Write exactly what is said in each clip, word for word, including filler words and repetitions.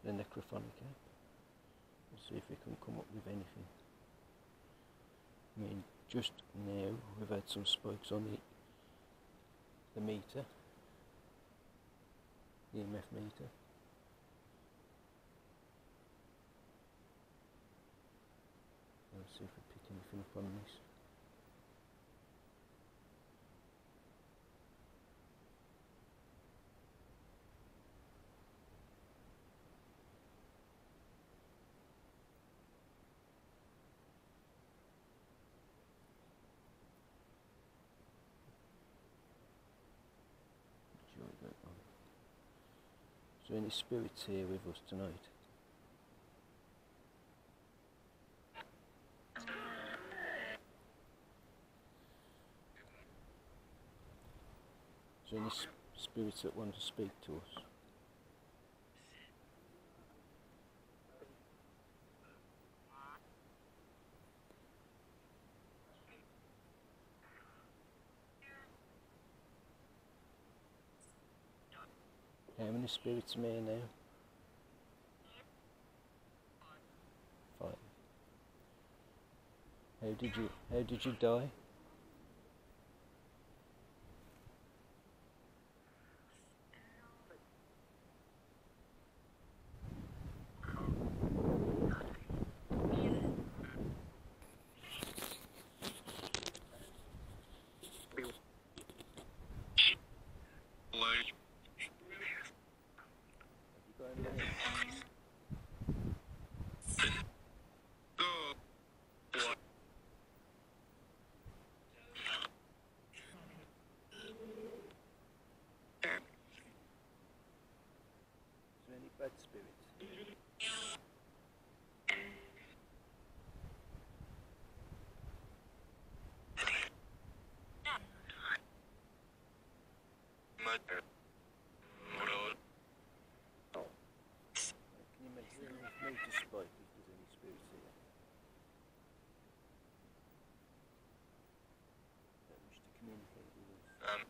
the necrophonic app. We'll see if we can come up with anything. I mean, just now we've had some spikes on the the meter, the E M F meter. Let's see if we pick anything up on this. Is there any spirits here with us tonight? Is there any sp spirits that want to speak to us? How many spirits am I now? Five. How did you how did you die? Bad spirits. Can you make sure there's no despite if there's any spirits here that wish to communicate with us? Um.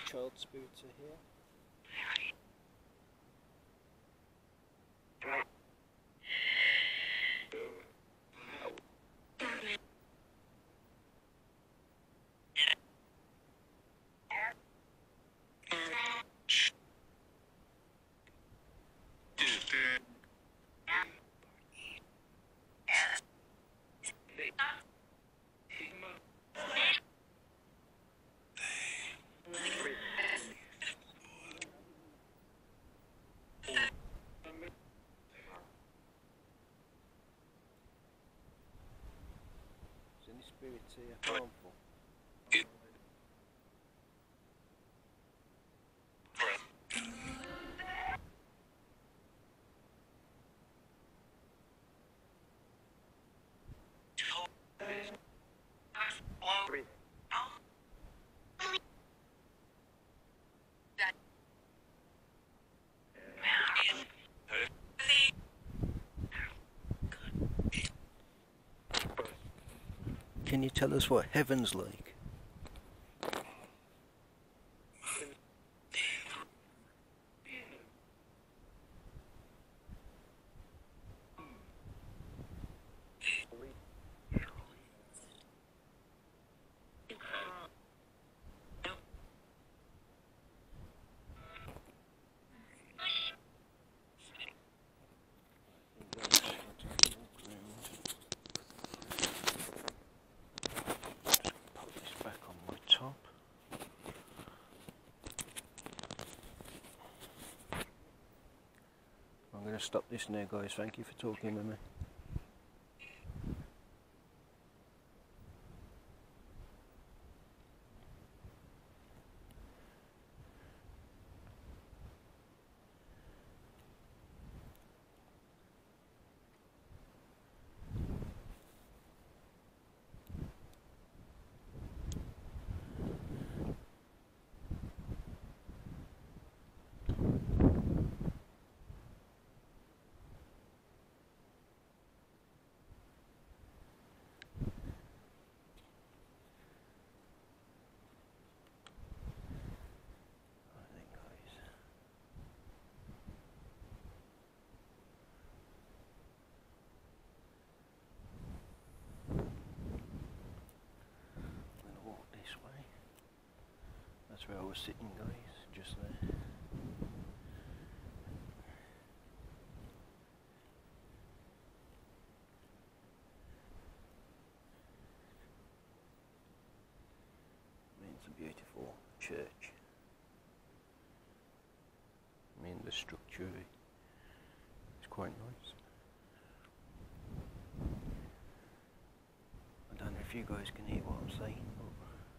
child spirits are here. Is any spirits here harmful? Can you tell us what heaven's like? I'm going to stop this now, guys. Thank you for talking with me. That's where I was sitting, guys, just there. I mean, it's a beautiful church. I mean, the structure is quite nice. I don't know if you guys can hear what I'm saying. But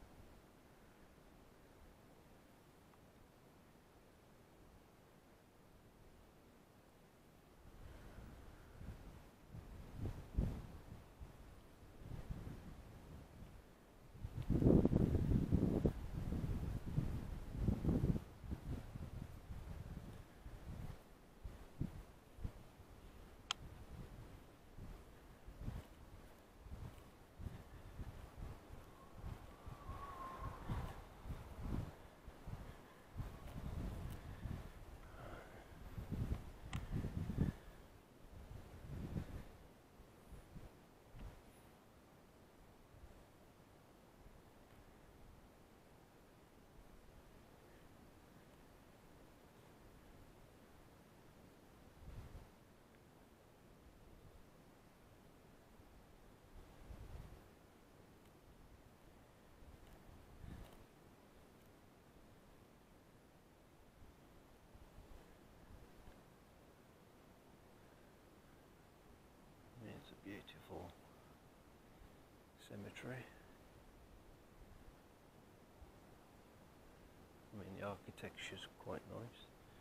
it's a beautiful cemetery. I mean, the architecture's quite nice.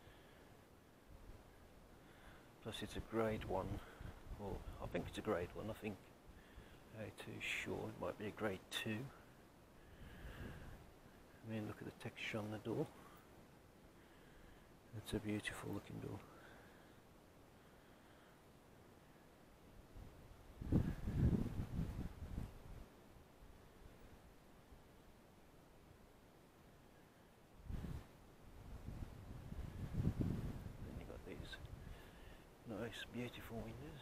Plus it's a grade one, or I think it's a grade one, I think A two sure, it might be a grade two. I mean, look at the texture on the door. It's a beautiful looking door. nice, beautiful windows.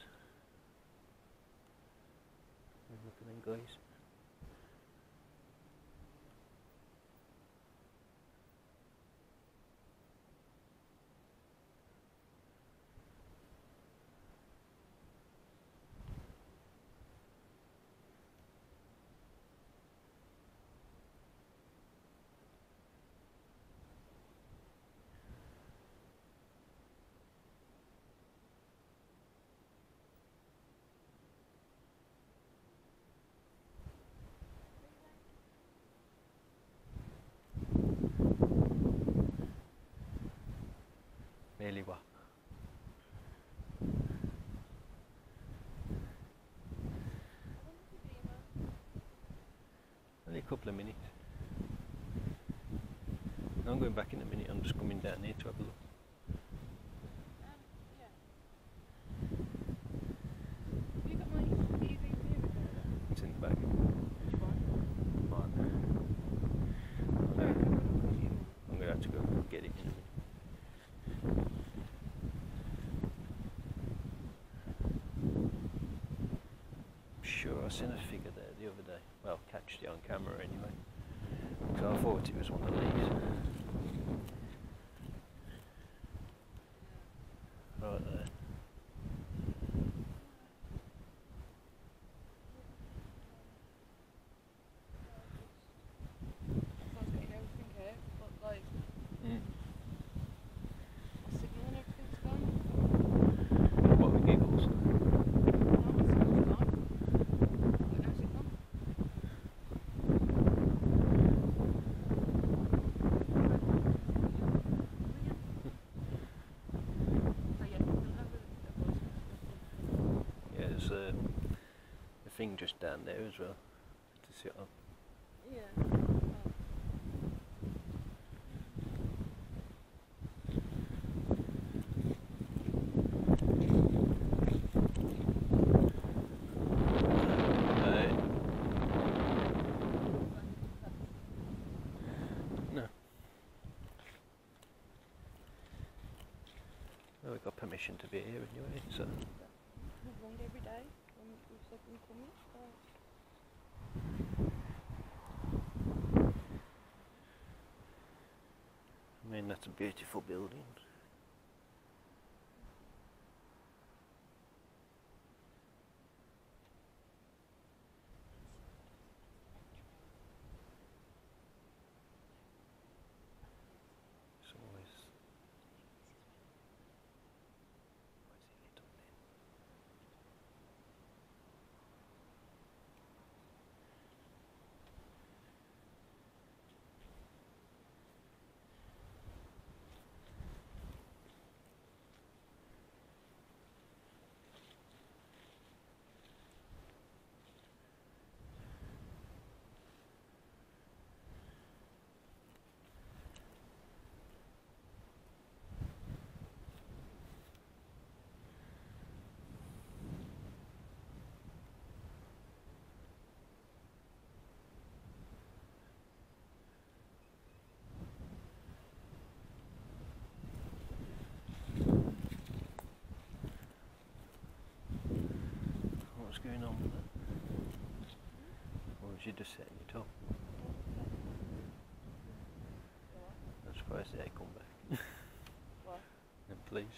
Look at them guys. Really what? Only a couple of minutes. I'm going back in a minute, I'm just coming down here to have a look. Um, yeah. Have you got my T V view recorder? It's in the back. Which one? Right. Sorry, I'm gonna call you. I'm going to have to go get it in a minute. Sure, I seen a figure there the other day. Well, catched it on camera anyway. So I thought it was one of these. Right there. Sounds getting everything here, but like, Mm. the signal and everything's gone. What with giggles? Now the signal's gone. But no signal. So yeah, we'll have a, a voice message. Yeah, there's a, a thing just down there as well to sit on. Yeah. Uh, no. Well, we got permission to be here anyway, so. We've rung every day when we've said we're coming. So. I mean, that's a beautiful building. It's always. Why is it lit up then? What's going on with that? Or was you just setting it up? I'm surprised they come back. What? And please.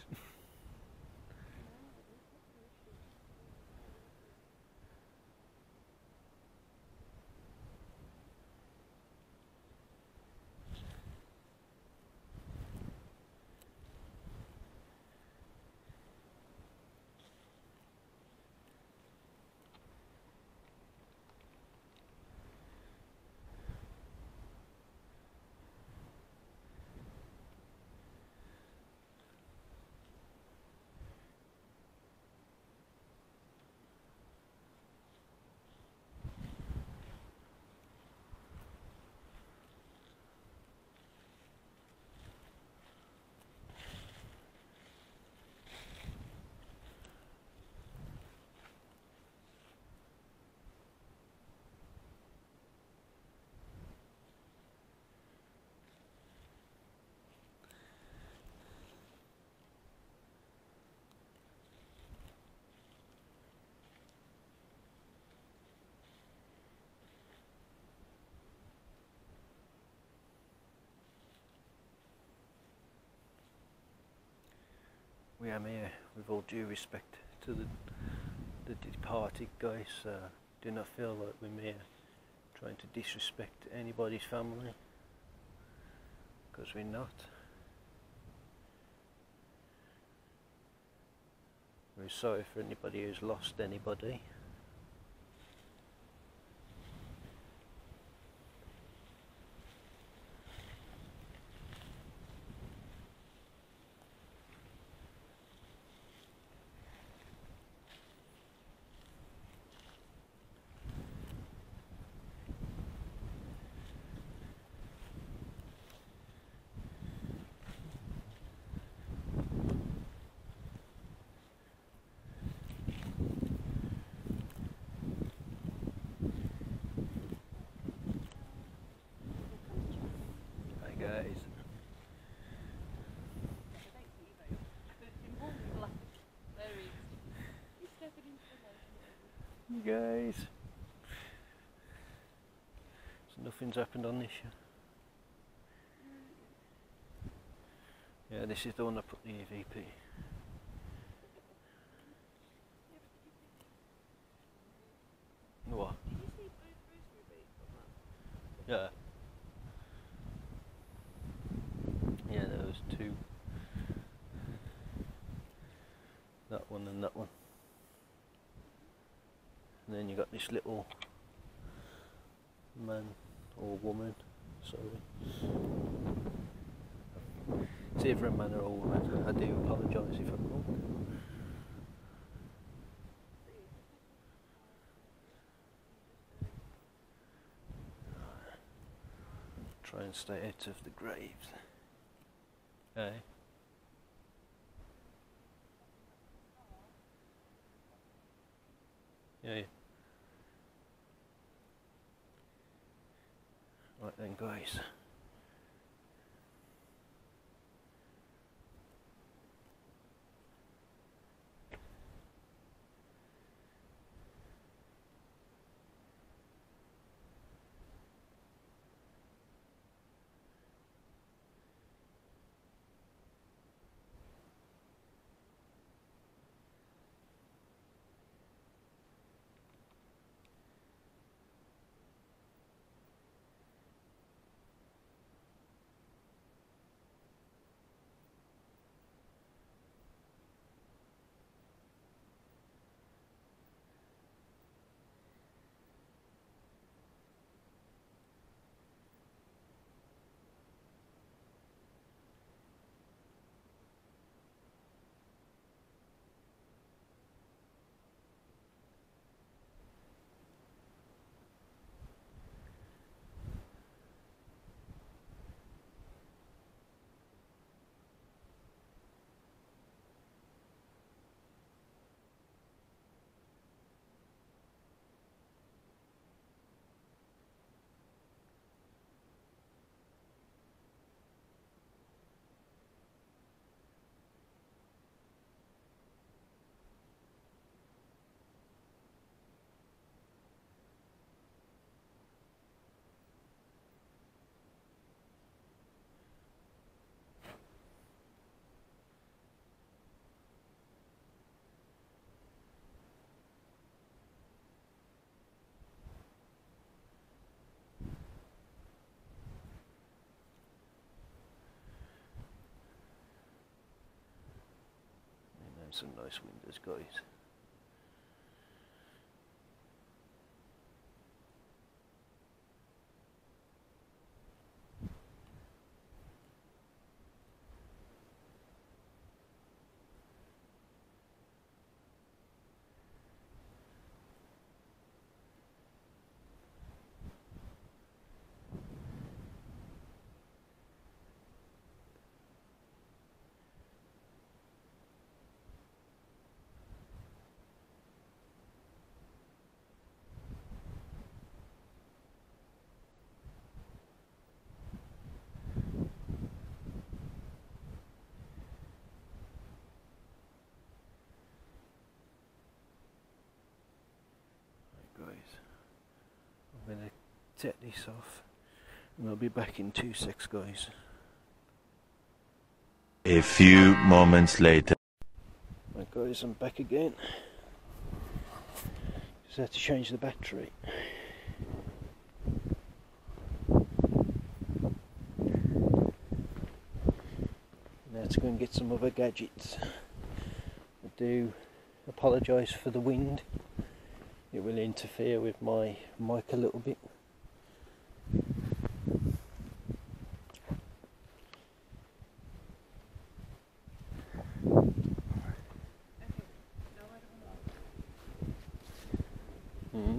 we am here with all due respect to the, the departed guys. Uh, do not feel like we're here trying to disrespect anybody's family, because we're not. We're sorry for anybody who's lost anybody. Guys. You guys. So nothing's happened on this yet. Yeah, this is the one I put the E V P. What? Yeah. Yeah, there was two. That one and that one. And then you got this little man or woman, sorry. It's either a man or a woman. I do apologise if I'm wrong. Try and stay out of the graves. Hey. Yeah, yeah. Right then, guys. Some nice windows, guys. I'm going to take this off and I'll be back in two secs, guys. A few moments later. Right guys, I'm back again. Just had to change the battery. Now to go and get some other gadgets. I do apologise for the wind. It will interfere with my mic a little bit. Mm-hmm.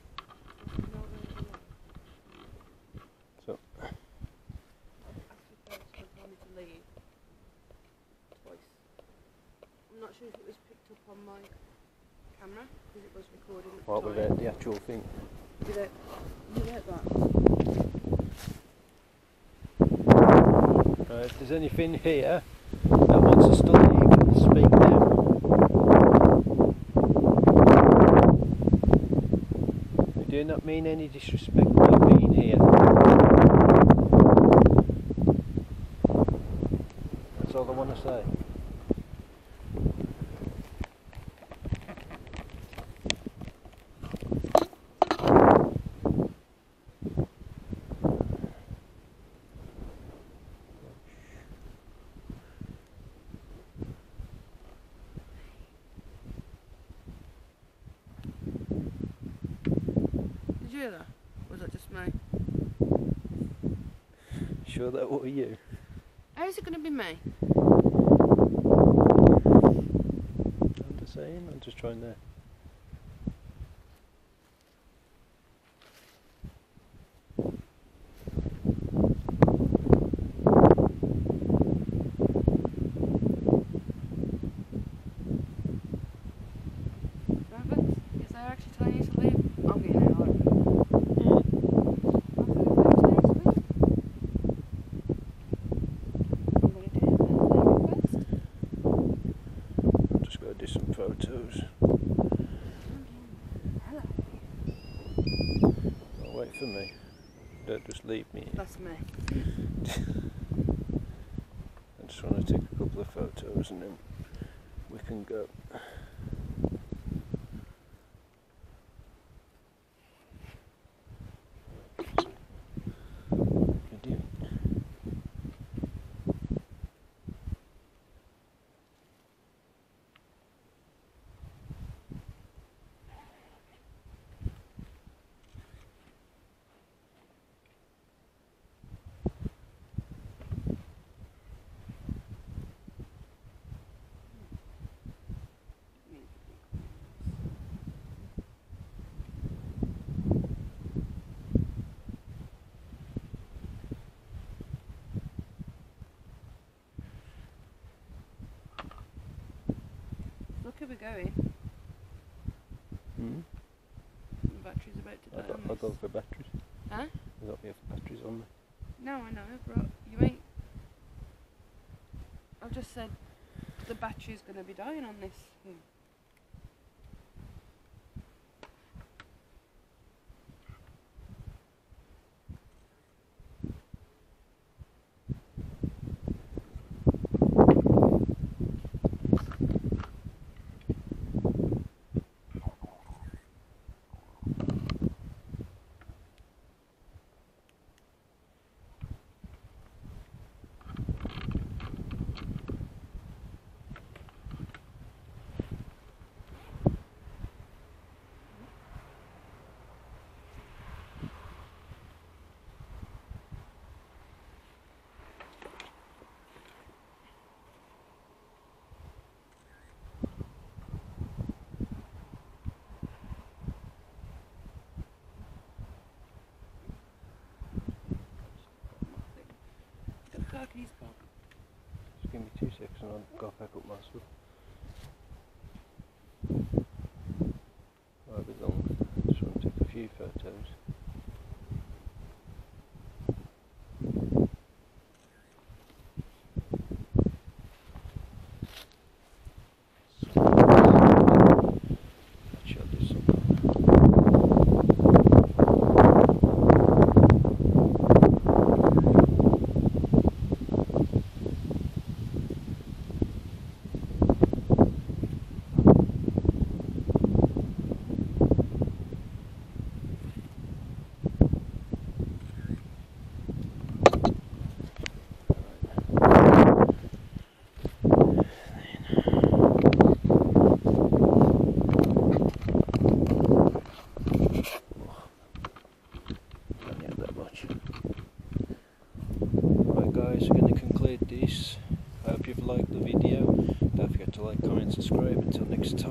So I'm not sure if it was picked up on my camera because it was recording at the what time. without the actual thing? Without, without that. Right, if there's anything here that wants to study, you can speak now. We do not mean any disrespect by being here. That's all I want to say. Did you hear that? Or was that just me? Sure that were you? How is it going to be me? I'm just saying, I'm just trying to. Rabbits? Is they actually telling you to leave? I'm getting out. I'm going to do it. I'm just going to do some photos. Hello. Oh, wait for me. Don't just leave me. That's me. I just want to take a couple of photos and then we can go. Can do it. Look, where we're going. Hmm? The battery's about to I die got, on I this. got for batteries. Huh? I got me for batteries on me. No, I know, but you ain't. I've just said the battery's going to be dying on this thing. He's gone. Just give me two seconds and I'll go back up my stuff. Right, we're long. Just want to take a few photos. Actually, I'll do some. conclude this. I hope you've liked the video. Don't forget to like, comment, subscribe. Until next time.